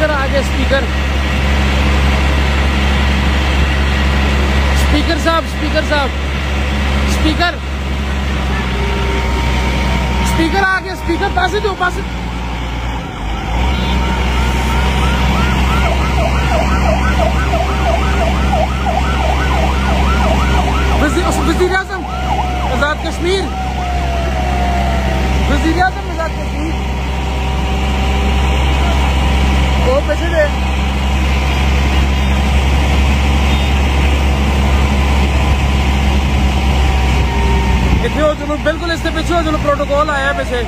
Speaker आ गया, speaker साहब, speaker आ गया, स्पीकर पास दो, पास वज़ीर आज़म आज़ाद कश्मीर, वज़ीर आज़म आज़ाद कश्मीर वो पैसे दे। इतने हो चलो, बिल्कुल इससे पीछे हो चलो, प्रोटोकॉल आया पीछे।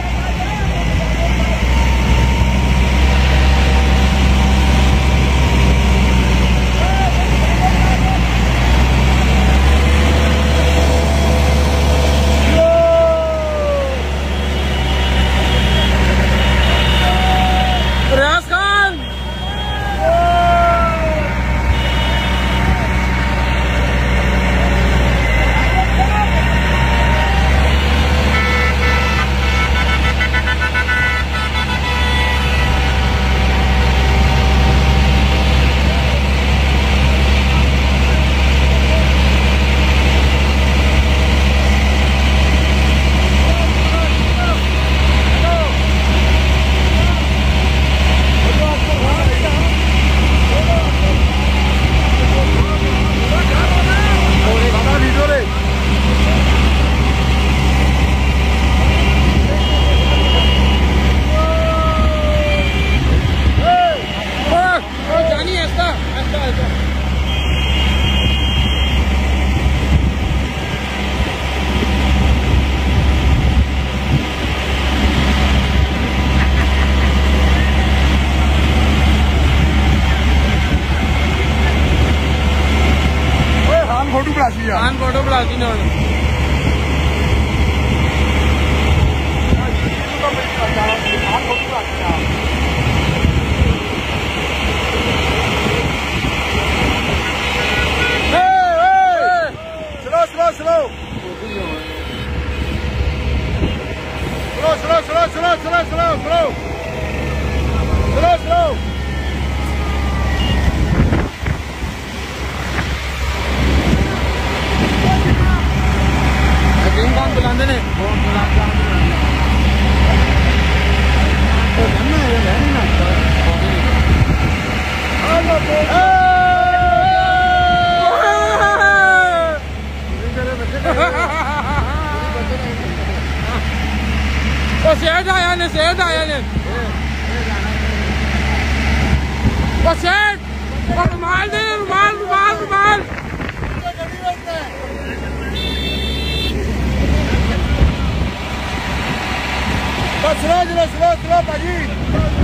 फोटो बुला दी ना बुलाते ने सेठ आया ने सेठ रुमाल दे, रुमाल स्लो भाजी।